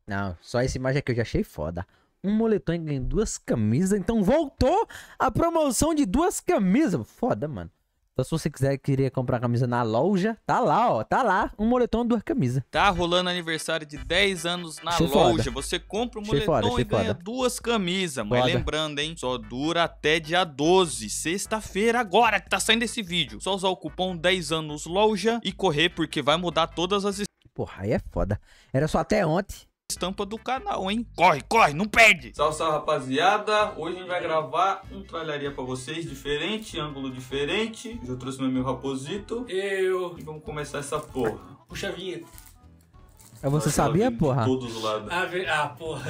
Não, só essa imagem aqui eu já achei foda. Um moletom e ganhei 2 camisas. Então voltou a promoção de 2 camisas. Foda, mano. Então se você queria comprar camisa na loja, tá lá, ó. Tá lá. Um moletom e 2 camisas. Tá rolando aniversário de 10 anos na Achei loja. foda. Você compra um Achei moletom foda, achei e ganha foda. 2 camisas. Mas Foda. lembrando, hein? Só dura até dia 12, sexta-feira, agora que tá saindo esse vídeo. Só usar o cupom 10 anos loja e correr, porque vai mudar todas as Porra, aí é foda. Era só até ontem. estampa do canal, hein? Corre, corre, não perde! Salve, salve, rapaziada! Hoje a gente vai gravar um tralharia pra vocês, diferente, ângulo diferente. Hoje eu trouxe meu amigo Raposito. E vamos começar essa porra. Puxa a vinheta. Você sabia, porra? De todos os lados. Porra.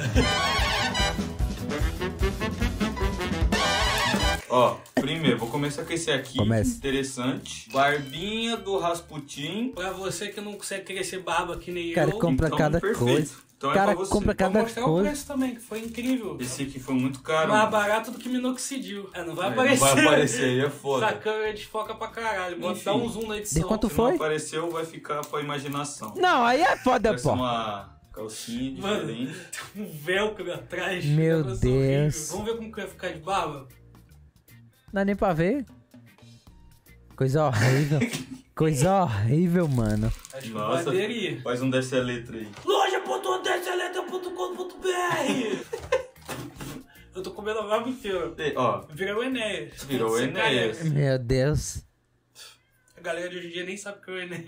Ó, primeiro, vou começar com esse aqui. Comece. Interessante. Barbinha do Rasputin. Pra você que não consegue crescer barba que nem Cara, eu. compra Então, cada perfeito. coisa. Então Cara, é pra você. compra Vou cada mostrar o coisa. preço também, que foi incrível. Esse aqui foi muito caro. Mais barato do que minoxidil. Não vai Não aparecer. vai aparecer, aí é foda. Essa câmera desfoca pra caralho. Enfim. Dá um zoom na edição. De quanto Se foi? não apareceu, vai ficar pra imaginação. Não, aí é foda, Parece pô. uma calcinha Mano, diferente. tem um velcro atrás. Meu negócio Deus. horrível. Vamos ver como que vai ficar de barba? Não dá nem pra ver. Coisa horrível. Coisa horrível, mano. Acho que Nossa, vai aderir. faz um dessa letra aí. Loja.deseleta.com.br Eu tô comendo a barba inteira. Ó, Virou o Enéas. virou o Você Enéas. careca. Meu Deus. A galera de hoje em dia nem sabe o que é o Enéas.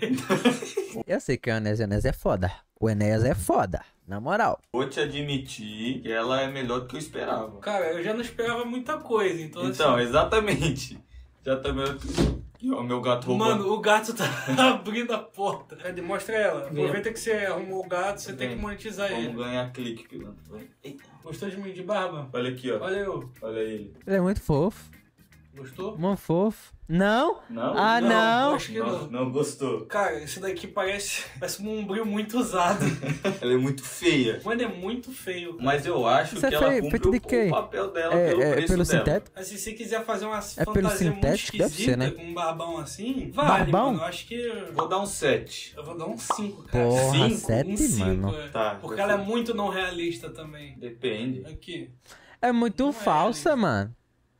Eu sei que o Enéas é foda. O Enéas é foda. Na moral. Vou te admitir que ela é melhor do que eu esperava. Cara, eu já não esperava muita coisa, então Então, assim... exatamente. Já tá melhor do que... Ó, o meu gato roubando. Mano, o gato tá abrindo a porta. Cadê? Mostra ela. Aproveita que você arrumou o gato, você tem que monetizar Vamos ele. ganhar clique, pilantra. Eita. Gostou de mim de barba? Olha aqui, ó. Olha eu. Olha ele. Ele é muito fofo. Gostou? Muito fofo. Não? Não? Ah, não. Acho que Não, não. não gostou. Cara, esse daqui parece um bombril muito usado. Ela é muito feia. Mano, é muito feio. Mas eu acho Isso é que ela feio, feito cumpre de quê? o papel dela É, pelo é preço pelo dela. sintético? Mas se você quiser fazer uma É pelo fantasia muito sintético? Deve esquisita, ser, né? com um barbão assim, vale, Barbão? mano. Eu acho que... Vou dar um 7. Eu vou dar um 5, cara. Porra, Cinco? 7, Um 5, mano. é. Tá, Porque já ela é foi. muito não realista também. Depende. Aqui. É muito Não é, falsa, Alex. mano.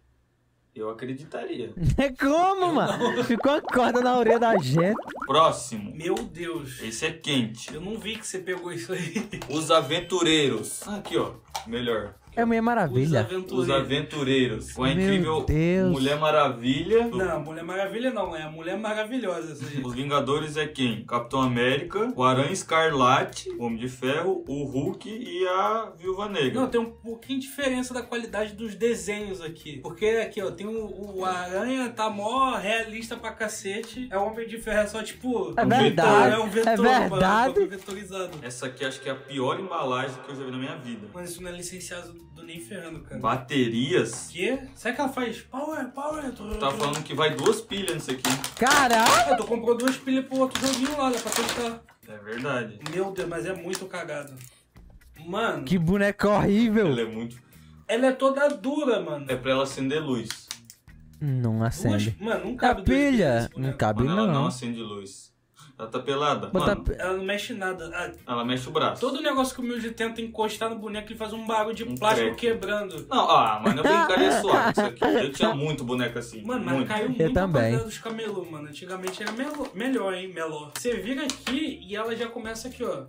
Eu acreditaria. É como, mano? Ficou a corda na orelha da gente. Próximo. Meu Deus. Esse é quente. Eu não vi que você pegou isso aí. Os Aventureiros. Aqui, ó. Melhor. É Mulher Os Maravilha. Os aventureiros. Aventureiros. Com a Meu incrível Deus. Mulher Maravilha. Não, Mulher Maravilha não. É a Mulher Maravilhosa essa aí. Os Vingadores é quem? Capitão América, o Aranha Escarlate, o Homem de Ferro, o Hulk e a Viúva Negra. Não, tem um pouquinho de diferença da qualidade dos desenhos aqui. Porque aqui, ó, tem o Aranha, tá mó realista pra cacete. É o Homem de Ferro, é só tipo... É Um verdade. É um vetor, É verdade. bagulho vetorizado. Essa aqui acho que é a pior embalagem que eu já vi na minha vida. Mas isso não é licenciado do nem ferrando, cara. Baterias. Quê? Será que ela faz power? Tá falando que vai 2 pilhas nisso aqui. Caralho! Tu comprou 2 pilhas pro outro joguinho lá, dá pra testar. É verdade. Meu Deus, mas é muito cagado. Mano, Que boneco horrível. Ela é muito... ela é toda dura, mano. É pra ela acender luz. Não acende. Mano, não A cabe duas pilhas pilha? nesse boneco. Não cabe, Mano, ela não não. acende luz. Ela tá pelada. Botar Mano, Ela não mexe nada. ela mexe o braço. Todo negócio que o Milde tenta encostar no boneco, ele faz um barulho de Um plástico creque. quebrando. Não, mas não brincaria suave isso aqui. Eu tinha muito boneco assim. Mano, mas muito. caiu Eu muito a também. qualidade dos camelô, mano. Antigamente era melhor, hein, meló. Você vira aqui e ela já começa aqui, ó.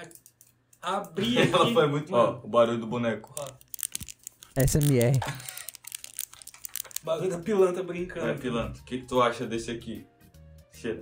A abrir aqui. Ela foi muito... Mano, Ó, o barulho do boneco. ó. SMR. Barulho da pilantra brincando. É, pilantra. O que tu acha desse aqui? Cheira.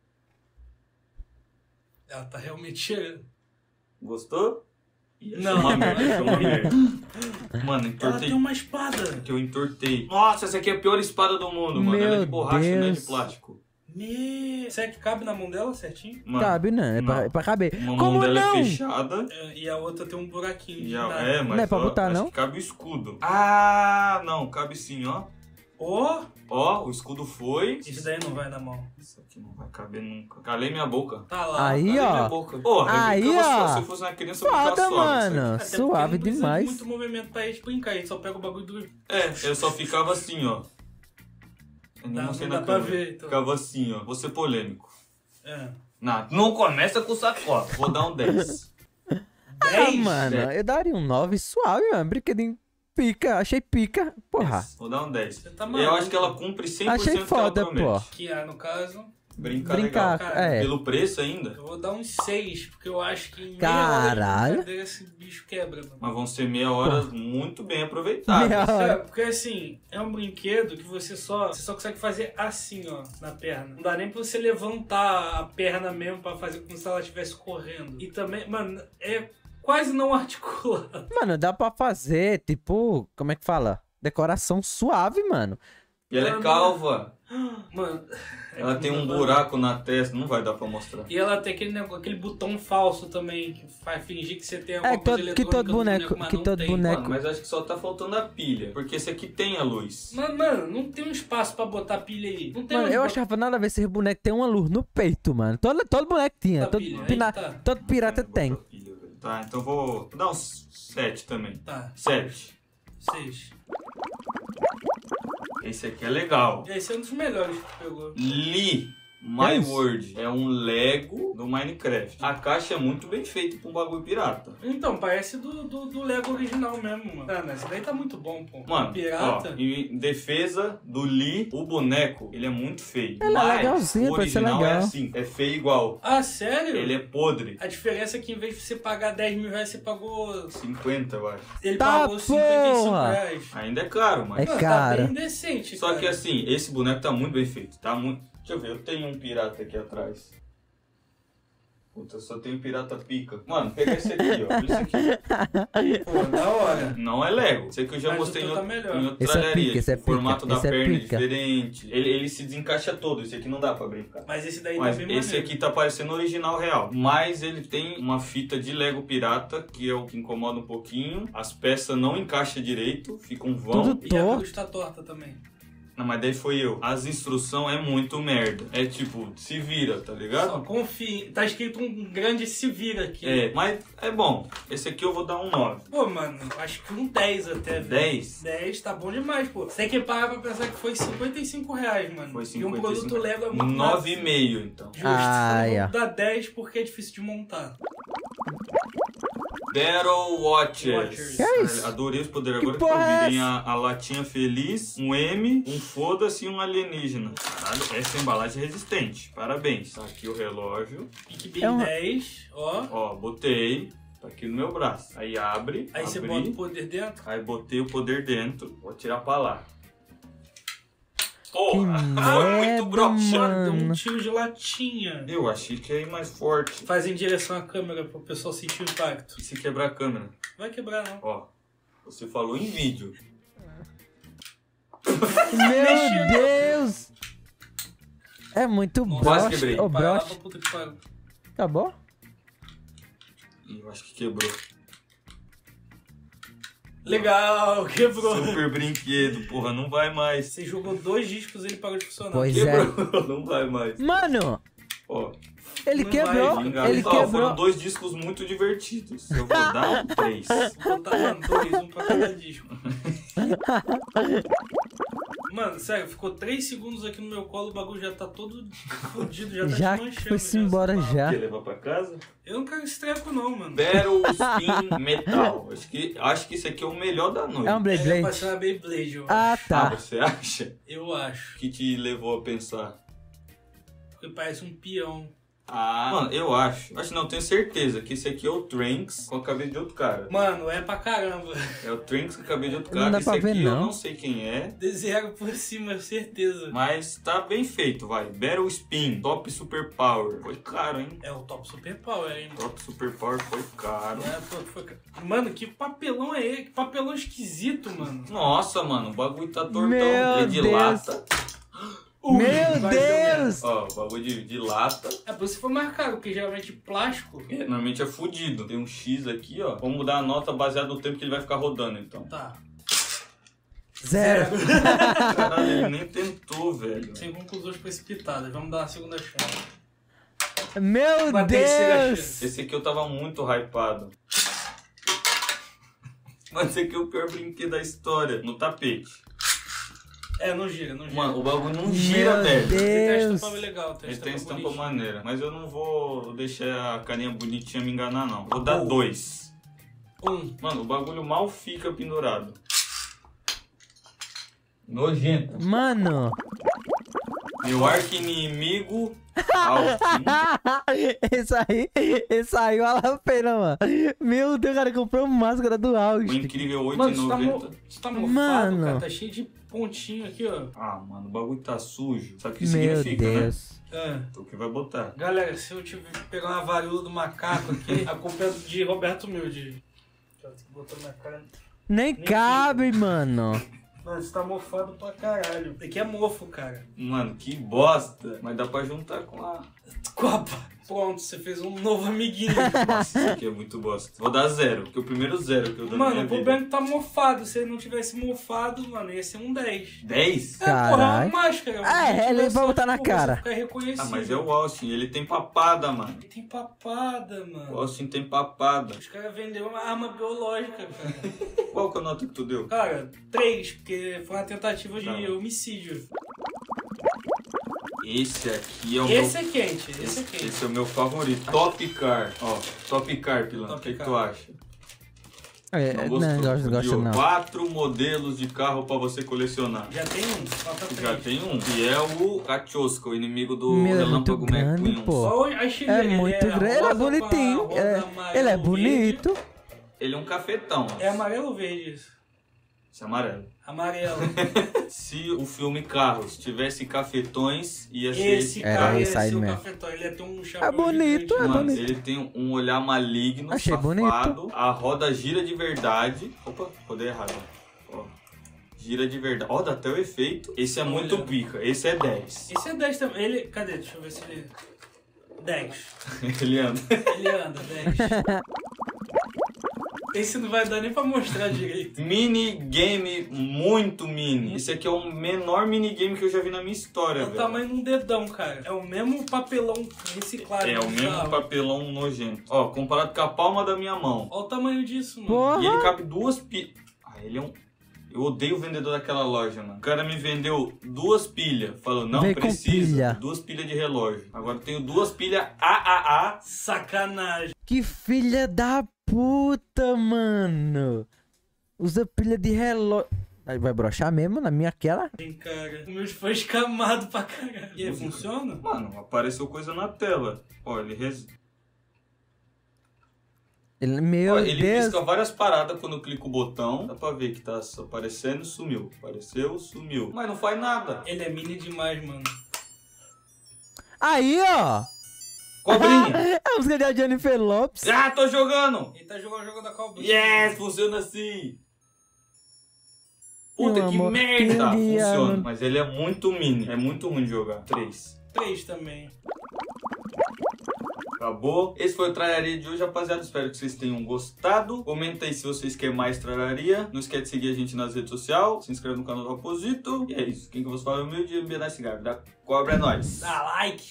Ela tá realmente cheirando. Gostou? Ih, Não. achei uma merda, achei uma merda. Mano, Ela entortei. tem uma espada. Que eu entortei. Nossa, essa aqui é a pior espada do mundo, mano. Ela é de Meu borracha, não é de Deus. plástico. Será que cabe na mão dela certinho? Mano, Cabe, não. É não. pra caber. uma Como mão dela não? é fechada. E a outra tem um buraquinho. E de a... nada. É, mas Não é pra ó, botar, acho não? que cabe o escudo. Ah, não. Cabe sim, ó. Ó, Ó, o escudo foi. isso daí não vai na mão. Isso aqui não vai caber nunca. Calei minha boca. Tá lá. Aí, Calei minha ó. boca. Porra, Aí, eu ficava ó. suave. Se eu fosse uma criança, eu ficava Foda, suave. isso aqui. mano. Até porque Suave não precisa de demais. muito movimento pra gente brincar, a gente só pega o bagulho do... É, eu só ficava assim, ó. Eu não Não mostrei dá na pra câmera. ver, então. Ficava assim, ó. Vou ser polêmico. É. Não, não começa com sacola. Vou dar um 10. 10? mano, eu daria um 9 suave, mano. Brinquedinho pica, achei pica. Porra. Vou dar um 10. Você tá maluco. Eu acho que ela cumpre 100% Achei que foda, ela promete. pô. Que é, no caso, Brincar Brincar, legal. cara. é. Preço ainda. eu vou dar uns 6, porque eu acho que em meia Caralho. hora de brincadeira esse bicho quebra, mano. Mas vão ser meia hora muito bem aproveitadas. Meia hora. É, porque assim, é um brinquedo que você só consegue fazer assim, ó, na perna. Não dá nem pra você levantar a perna mesmo pra fazer como se ela estivesse correndo. E também, mano, é quase não articulado. Mano, dá pra fazer, tipo, como é que fala? Decoração suave, mano. E ela é calva. Mano, Ela tem um buraco na testa, não vai dar pra mostrar. e ela tem aquele botão falso também, que faz fingir que você tem alguma coisa que eletrônica todo no boneco, mas que não todo tem. boneco. Mano, mas acho que só tá faltando a pilha. Porque esse aqui tem a luz. Mano, não tem um espaço pra botar pilha aí. Não tem Mano, onde eu botar achava nada a ver esse boneco tem uma luz no peito, mano. Todo boneco tinha, Botar todo, pilha, aí pina- tá. todo pirata Bota tem. a pilha, velho. Tá, então vou dar uns 7 também. Tá, 7. 6. Esse aqui é legal. Esse é um dos melhores que tu pegou. Lee My isso? World. É um Lego do Minecraft. A caixa é muito bem feita pra um bagulho pirata. Então, parece do Lego original mesmo, mano. Ah, esse daí tá muito bom, pô. Mano, Pirata. ó, em defesa do Lee, o boneco, ele é muito feio. Ele é Mas legalzinho, o parece ser original é legal. assim, é feio igual. Ah, sério? Ele é podre. A diferença é que em vez de você pagar 10 mil reais, você pagou... 50, eu acho. Ele Tá, pagou 55 porra! reais. Ainda é caro, mas... É Mano, caro. tá bem decente, Só cara. que assim, esse boneco tá muito bem feito. Tá muito... Deixa eu ver, eu tenho um pirata aqui atrás. Puta, eu só tenho pirata pica. Mano, pega esse aqui, ó. Esse aqui. Pô, da hora. Não é Lego. Esse aqui eu já Mas mostrei o em teu tá outra melhor. em outra Esse é tralharia. pica, esse é O formato pica, da esse é perna é pica. diferente. Ele se desencaixa todo. Esse aqui não dá pra brincar. Mas esse daí Mas tá bem esse maneiro. aqui tá parecendo original real. Mas ele tem uma fita de Lego pirata, que é o que incomoda um pouquinho. As peças não encaixam direito, fica um vão. Tudo E a torto. cruz tá torta também. Não, mas daí foi eu. As instruções é muito merda. É tipo, se vira, tá ligado? Só confia. Tá escrito um grande se vira aqui. É, mas é bom. Esse aqui eu vou dar um 9. Pô, mano, acho que um 10 até, velho. 10? 10 tá bom demais, pô. Você tem que parar pra pensar que foi 55 reais, mano. Foi E 55. um produto Lego é muito caro. 9,5 então. Justo. Ai, Eu ó. vou dar 10 porque é difícil de montar. Battle Watchers. Watchers. Que é isso? Adorei os poderes. Que Agora que eu porra é vi, tem essa? a latinha feliz, um M, um foda-se e um alienígena. Caralho, essa embalagem é resistente. Parabéns. Tá aqui o relógio. PicBin É uma- 10, ó. Ó, botei. Tá aqui no meu braço. Aí abre. Aí você abri, bota o poder dentro. Aí botei o poder dentro. Vou tirar pra lá. Que Porra! merda, Muito broxante. Deu um mano. tiro de latinha. Eu achei que ia ir mais forte. Faz em direção à câmera pro pessoal sentir o impacto. E se quebrar a câmera? Vai quebrar, não. Ó, você falou em vídeo. Meu Deus! É muito Quase broxa. quebrei. Ô, Vai lá broxa. pra puta que pariu. Acabou? Eu acho que quebrou. Legal, quebrou. Super brinquedo, porra, não vai mais. Você jogou 2 discos e ele parou de funcionar. Pois Quebrou, não vai mais. Mano, Ó, ele Não quebrou. vai, engasgou. Ele Ó, quebrou. foram 2 discos muito divertidos. Eu vou dar um 3. Vou botar, mano, 2, um pra cada disco. Mano, sério, ficou 3 segundos aqui no meu colo, o bagulho já tá todo fodido, já tá Já desmanchando. foi-se embora essa já. Quer levar pra casa? Eu não quero esse treco não, mano. Battle Spin Metal. Acho que esse aqui é o melhor da noite. É um Blade É pra Blade. ser uma Beyblade, eu Ah, acho. Ah, tá. você acha? Eu acho. O que te levou a pensar? Porque parece um peão. Ah, mano, eu acho não, tenho certeza que esse aqui é o Trunks com a cabeça de outro cara. Mano, é pra caramba. É o Trunks com a cabeça de outro Não cara. dá Esse pra aqui ver, eu não. não sei quem é, Desenharam por cima, certeza. mas tá bem feito, vai. Battle Spin, Top Super Power. Foi caro, hein? É o Top Super Power, hein? Top Super Power foi caro. É, foi... Mano, que papelão é esse? Que papelão esquisito, mano. Nossa, mano, o bagulho tá tortão. Meu É de Deus. lata. Ui, Meu quase deu merda. Deus! Ó, o bagulho de lata. É por isso que foi mais caro, porque geralmente plástico. É, normalmente é fudido. Tem um X aqui, ó. Vamos mudar a nota baseada no tempo que ele vai ficar rodando, então. Tá. 0. Caralho, ele nem tentou, velho. Sem conclusões precipitadas. Vamos dar uma segunda chance. Meu Uma terceira Deus! chance. Esse aqui eu tava muito hypado. Mas esse aqui é o pior brinquedo da história. No tapete. É, não gira, não gira. Mano, o bagulho não gira, Meu velho. Ele tem a Deus! estampa legal, Ele tem estampa bonitinha. maneira. Mas eu não vou deixar a carinha bonitinha me enganar, não. Vou dar 2. Mano, o bagulho mal fica pendurado. Nojento. Mano. Meu arqui-inimigo, Alckmin. Esse aí vale a pena, mano. Meu Deus, cara, comprou máscara do O Austin. incrível Mano, 8,90. você tá mofado, Mano. cara. Tá cheio de pontinho aqui, ó. Ah, mano, o bagulho tá sujo. Sabe o que Meu significa, Deus. né? Tu que vai botar. Galera, se eu tiver que pegar uma varíola do macaco aqui, a culpa é de Roberto Milde. Tem que botar na cara. Nem cabe, mano. Mano, você tá mofado pra caralho. Isso aqui é mofo, cara. Mano, que bosta. Mas dá pra juntar com a... Copa. Pronto, você fez um novo amiguinho. Nossa, isso aqui é muito bosta. Vou dar 0, porque o primeiro 0 que eu dou na Mano, minha o problema é vida. que tá mofado. Se ele não tivesse mofado, mano, ia ser um 10. 10? É, porra, é Caralho. uma máscara. Ele vai botar na cara. Ficar reconhecido. Ah, mas é o Austin, ele tem papada, mano. Ele tem papada, O mano. Austin tem papada. Os caras venderam uma arma biológica, cara. Qual que é a nota que tu deu? Cara, 3, porque foi uma tentativa de Tá. homicídio. Esse aqui é o Esse meu... é quente, esse é quente. Esse é o meu favorito. Top Car. Ó, Top Car, Pilan. O Top que Car. tu acha? Não gostou? gosto não. 4 modelos de carro pra você colecionar. Já tem um, falta 3. Já tem um. Que é o Kachosca, o inimigo do Meu, é muito Relâmpago grande, McQueen. pô. Só a Chile, É ele muito grande. Ele é rosa bonitinho. com a roda amarelo, Ele é verde. bonito. Ele é um cafetão. É amarelo ou verde isso? Esse é amarelo. Amarelo. Se o filme Carros tivesse cafetões, ia ser Esse Era cara ia esse aí ser o mesmo. cafetão. Ele ia ter um chapéu É bonito, gigante. é Mano, bonito. ele tem um olhar maligno, Achei safado. bonito. A roda gira de verdade. Opa, rodei errado. Ó, gira de verdade. Ó, dá até o efeito. Esse é muito Olha. pica. Esse é 10. Esse é 10 também. Ele... Cadê? Deixa eu ver se ele... 10. Ele anda. Ele anda, 10. Esse não vai dar nem pra mostrar direito. Minigame muito mini. Esse aqui é o menor minigame que eu já vi na minha história, É o velho. tamanho de um dedão, cara. É o mesmo papelão reciclado. É o mesmo papelão nojento. Ó, comparado com a palma da minha mão. Olha o tamanho disso, mano. Porra. E ele cabe 2 pilhas. Ah, ele é um... Eu odeio o vendedor daquela loja, mano. O cara me vendeu 2 pilhas. Falou, não Vem com precisa. pilha. 2 pilhas de relógio. Agora eu tenho 2 pilhas AAA. Sacanagem. Que filha da puta, mano. Usa pilha de relógio. Aí vai broxar mesmo na minha aquela? Cara, o meu foi escamado pra caralho. E aí, funciona? Mano, apareceu coisa na tela. Ó, Meu ele Deus. pisca várias paradas quando eu clico o botão. Dá pra ver que tá aparecendo, sumiu. Apareceu, sumiu. Mas não faz nada. Ele é mini demais, mano. Aí, ó. Cobrinha. É a música da Jennifer Lopes. Ah, tô jogando. Ele tá jogando o jogo da cobra. Yes, funciona assim. Puta, Meu que amor, merda. que dia, Funciona. mano. Mas ele é muito mini. É muito ruim de jogar. 3. 3 também. Acabou. Esse foi o Tralharia de hoje, rapaziada. Espero que vocês tenham gostado. Comenta aí se vocês querem mais Tralharia. Não esquece de seguir a gente nas redes sociais. Se inscreve no canal do Raposito. E é isso. Quem que você fala é o meu dia. BNA Cigarro. Da Cobra é nóis. Dá like.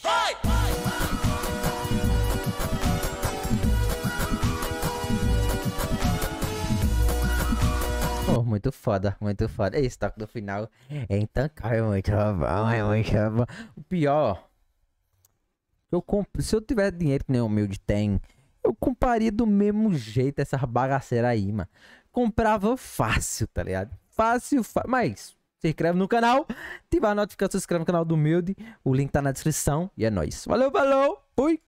Oh, muito foda, muito foda. Esse toque do final é intancável, muito bom, é muito bom. O pior, se eu tiver dinheiro que nem o humilde tem, eu compraria do mesmo jeito essa bagaceira aí, mano. Comprava fácil, tá ligado? Fácil. Mas se inscreve no canal, ativa a notificação, se inscreve no canal do Humilde. O link tá na descrição e é nóis. Valeu, falou, fui!